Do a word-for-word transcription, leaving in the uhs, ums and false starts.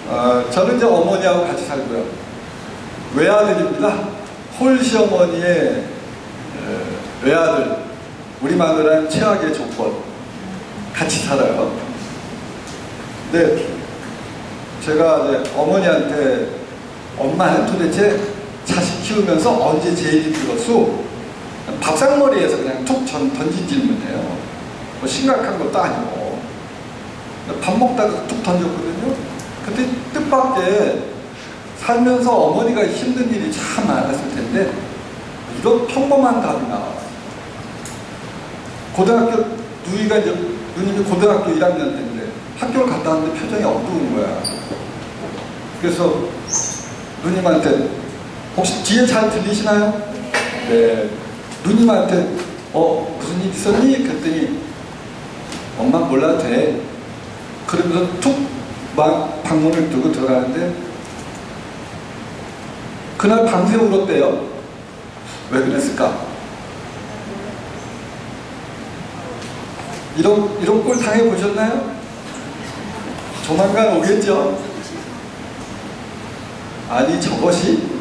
어, 저는 이제 어머니하고 같이 살고요. 외아들입니다. 홀 시어머니의 어, 외아들, 우리 마누라는 최악의 조건. 같이 살아요. 근데 제가 이제 어머니한테 엄마는 도대체 자식 키우면서 언제 제일 힘들었어? 밥상머리에서 그냥 툭 던진 질문이에요. 뭐 심각한 것도 아니고. 밥 먹다가 툭 던졌거든요. 그때 뜻밖의 살면서 어머니가 힘든 일이 참 많았을 텐데 이런 평범한 답이 나와요. 고등학교, 누이가 이제 누님이 고등학교 일 학년 때인데 학교를 갔다 왔는데 표정이 어두운 거야. 그래서 누님한테 혹시 뒤에 잘 들리시나요? 네. 누님한테 어 무슨 일 있었니? 그랬더니 엄마 몰라도 돼. 그러면서 툭 막 방문을 두고 들어가는데 그날 밤새 울었대요. 왜 그랬을까? 이런 이런 꼴 당해보셨나요? 조만간 오겠죠? 아니 저것이